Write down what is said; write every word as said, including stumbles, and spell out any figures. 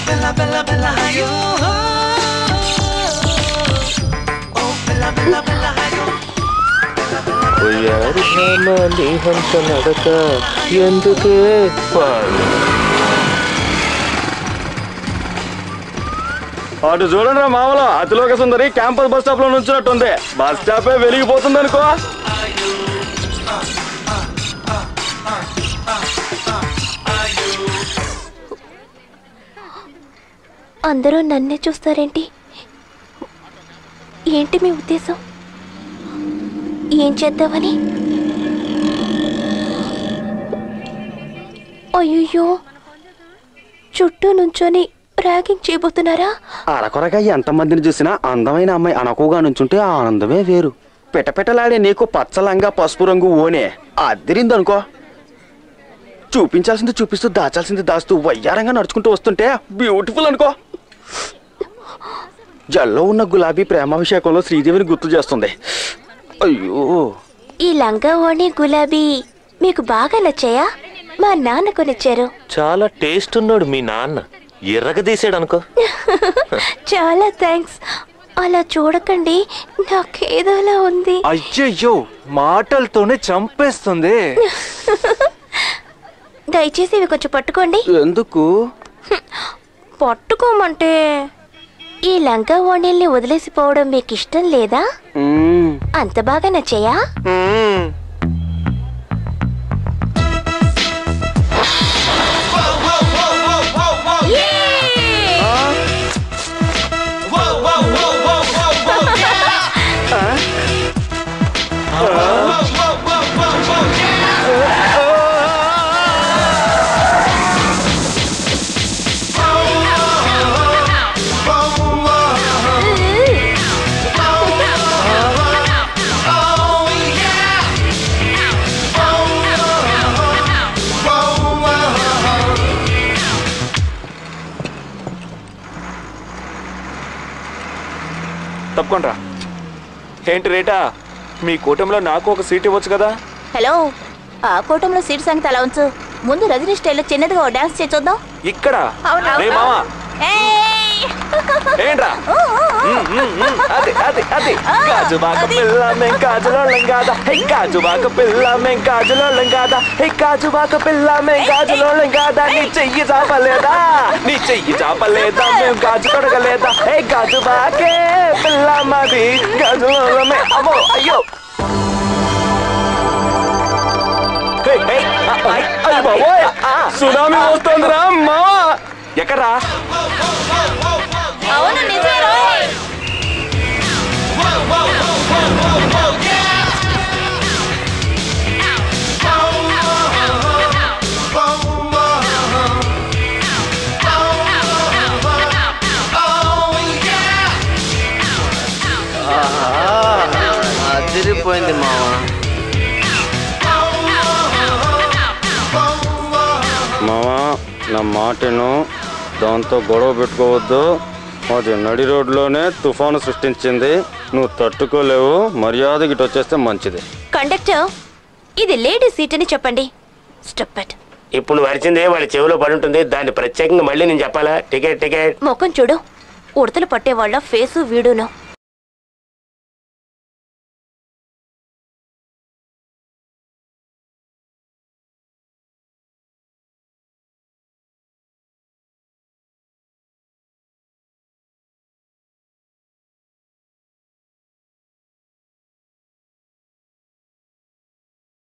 bella bella bella hayo oh bella bella bella hayo ఓయారి భామ నీ హంస నడక ఎందుకే పాడు. అటు చూడండి రా మామూలు అతిలోక సుందరి క్యాంపస్ బస్ స్టాప్ లో నుంచినట్టుంది. బస్ స్టాపే వెలిగిపోతుంది అనుకో. అందరూ నన్నే చూస్తారేంటి? ఏంటి మీ ఉద్దేశం? ఏం చేద్దామని? అయ్యో, చుట్టూ నుంచొని ర్యాగింగ్ చేయబోతున్నారా? అరకొరగా ఎంతమందిని చూసినా అందమైన అమ్మాయి అనకుగా నుంచుంటే ఆ ఆనందమే వేరు. పిటపిటలాడే నీకు పచ్చలంగా పసుపు రంగు ఓనే అదిరిందనుకో. చూపించాల్సింది చూపిస్తూ దాచాల్సింది దాస్తూ వయ్యారంగా నడుచుకుంటూ వస్తుంటే బ్యూటిఫుల్ అనుకో. జల్లో ఉన్న గులాబీ ప్రేమాభిషేకంలో శ్రీదేవిని గుర్తు చేస్తుంది. అయ్యో, ఈ లంగా ఓణి గులాబీ మీకు బాగా నచ్చాయా? మా నాన్న కొనిచ్చారు. చాలా టేస్ట్ ఉన్నాడు మీ నాన్న, ఎర్రగా తీసాడు అనుకో. చాలా థ్యాంక్స్. అలా చూడకండి, నాకేదోలా ఉంది. అయ్యయ్యో, మాటలతోనే చంపేస్తుంది. దయచేసి ఇవి కొంచెం పట్టుకోండి. ఎందుకు? పట్టుకోమంటే. ఈ లంగా ఓణీల్ని వదిలేసిపోవడం మీకు ఇష్టం లేదా? అంత బాగా నచ్చాయా? తప్పకుండా. ఏంటి రేటా, మీ కూటమిలో నాకు ఒక సీట్ ఇవ్వచ్చు కదా? హలో, ఆ కూటమిలో సీట్ సంగతి అలా ఉంచు. ముందు రజనీ స్టైల్లో చిన్నదిగా డాన్స్ చేసి చూద్దాం. ఇక్కడ రే మామా, ఏంట్రా? అది అది అది గాజుబాక పిల్ల మేం గాజులోళ్ళం కాదా, హే గాజుబాక పిల్ల మేం గాజులోళ్ళం కాదా, హే గాజుబాక పిల్ల మేం గాజులోళ్ళం కాదా. నీ చెయ్యి చాపలేదా, నీ చెయ్యి చాపలేదా, మేము గాజు కొడగలేదా, హే గాజుబాకే పిల్ల మాది గాజులోళ్ళమే. అమ్మో అయ్యో, సునామీ వస్తుందిరా మావా. ఎక్కడ్రా? అవును, నిజమేరా. అదిరిపోయింది మావా. మావా, నా మాటను దాంతో గొడవ పెట్టుకోవద్దు. అది నడి రోడ్లోనే తుఫాను సృష్టించింది, నువ్వు తట్టుకోలేవు. మర్యాద గిట్ వచ్చేస్తే మంచిది. కండక్టర్, ఇది లేడీ సీట్ అని చెప్పండి. Stop it. ఇప్పుడు వరిచింది వాడి చెవిలో పడి ఉంటుంది, దాన్ని ప్రత్యేకంగా మళ్ళీ నేను చెప్పాలా? Ticket ticket. ముఖం చూడు, ఉడతలు పట్టేవాళ్ళ ఫేసు వీడును.